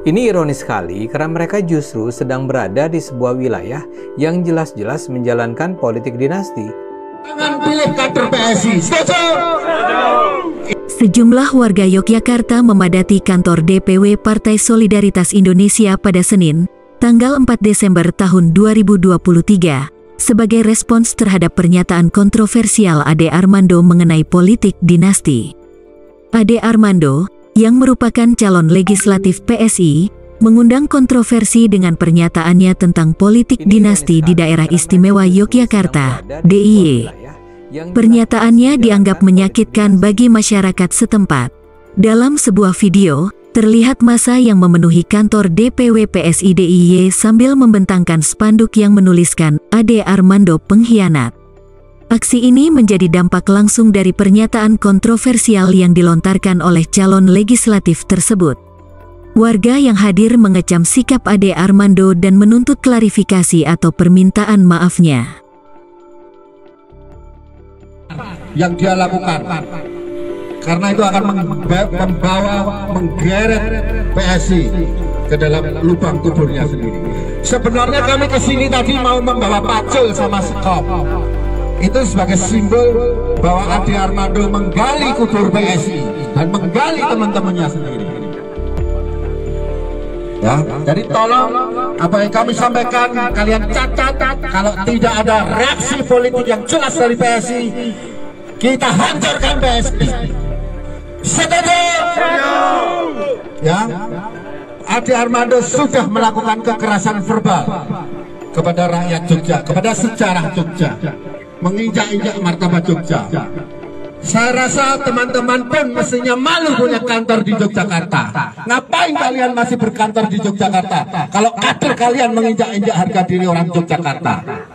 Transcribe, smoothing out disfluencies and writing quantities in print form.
Ini ironis sekali karena mereka justru sedang berada di sebuah wilayah yang jelas-jelas menjalankan politik dinasti. Jangan pilih kader PSI. Setuju? Sejumlah warga Yogyakarta memadati kantor DPW Partai Solidaritas Indonesia pada Senin, tanggal 4 Desember tahun 2023, sebagai respons terhadap pernyataan kontroversial Ade Armando mengenai politik dinasti. Ade Armando, yang merupakan calon legislatif PSI, mengundang kontroversi dengan pernyataannya tentang politik dinasti di Daerah Istimewa Yogyakarta, DIY. Pernyataannya dianggap menyakitkan bagi masyarakat setempat. Dalam sebuah video, terlihat massa yang memenuhi kantor DPW PSI DIY sambil membentangkan spanduk yang menuliskan Ade Armando pengkhianat. Aksi ini menjadi dampak langsung dari pernyataan kontroversial yang dilontarkan oleh calon legislatif tersebut. Warga yang hadir mengecam sikap Ade Armando dan menuntut klarifikasi atau permintaan maafnya. Yang dia lakukan, karena itu akan menggeret PSI ke dalam lubang kuburnya sendiri. Sebenarnya kami kesini tadi mau membawa pacul sama sekop. Itu sebagai simbol bahwa Ade Armando menggali kubur PSI dan menggali teman-temannya sendiri. Ya, jadi tolong apa yang kami sampaikan kalian catat. Kalau tidak ada reaksi politik yang jelas dari PSI, kita hancurkan PSI. Setuju? Ya, Ade Armando sudah melakukan kekerasan verbal kepada rakyat Jogja, kepada sejarah Jogja, menginjak-injak martabat Jogja. Saya rasa teman-teman pun mestinya malu punya kantor di Yogyakarta. Ngapain kalian masih berkantor di Yogyakarta kalau kader kalian menginjak-injak harga diri orang Yogyakarta?